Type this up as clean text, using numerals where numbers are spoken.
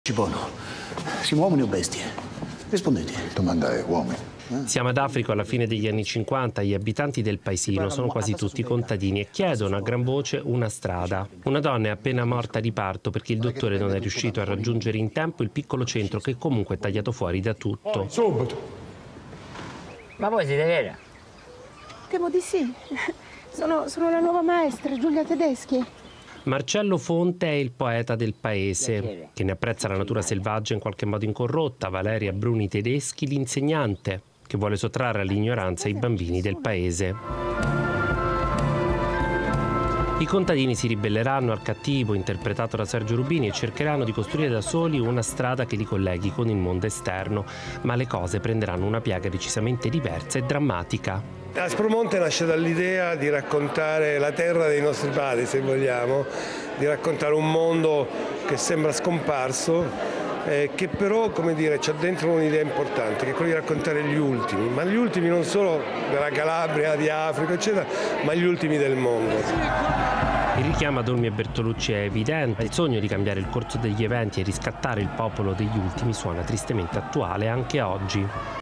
Cipono, siamo uomini o bestie? Rispondete. Domanda è uomini. Siamo ad Africa alla fine degli anni 50, gli abitanti del paesino sono quasi tutti contadini e chiedono a gran voce una strada. Una donna è appena morta di parto perché il dottore non è riuscito a raggiungere in tempo il piccolo centro che comunque è tagliato fuori da tutto. Subito. Ma voi siete vera? Temo di sì. Sono la nuova maestra, Giulia Tedeschi. Marcello Fonte è il poeta del paese, che ne apprezza la natura selvaggia in qualche modo incorrotta. Valeria Bruni Tedeschi, l'insegnante, che vuole sottrarre all'ignoranza i bambini del paese. I contadini si ribelleranno al cattivo interpretato da Sergio Rubini e cercheranno di costruire da soli una strada che li colleghi con il mondo esterno, ma le cose prenderanno una piega decisamente diversa e drammatica. Aspromonte nasce dall'idea di raccontare la terra dei nostri padri, se vogliamo, di raccontare un mondo che sembra scomparso, che però, come dire, c'ha dentro un'idea importante, che è quella di raccontare gli ultimi, ma gli ultimi non solo della Calabria, di Africa, eccetera, ma gli ultimi del mondo. Il richiamo ad Olmi e Bertolucci è evidente, il sogno di cambiare il corso degli eventi e riscattare il popolo degli ultimi suona tristemente attuale anche oggi.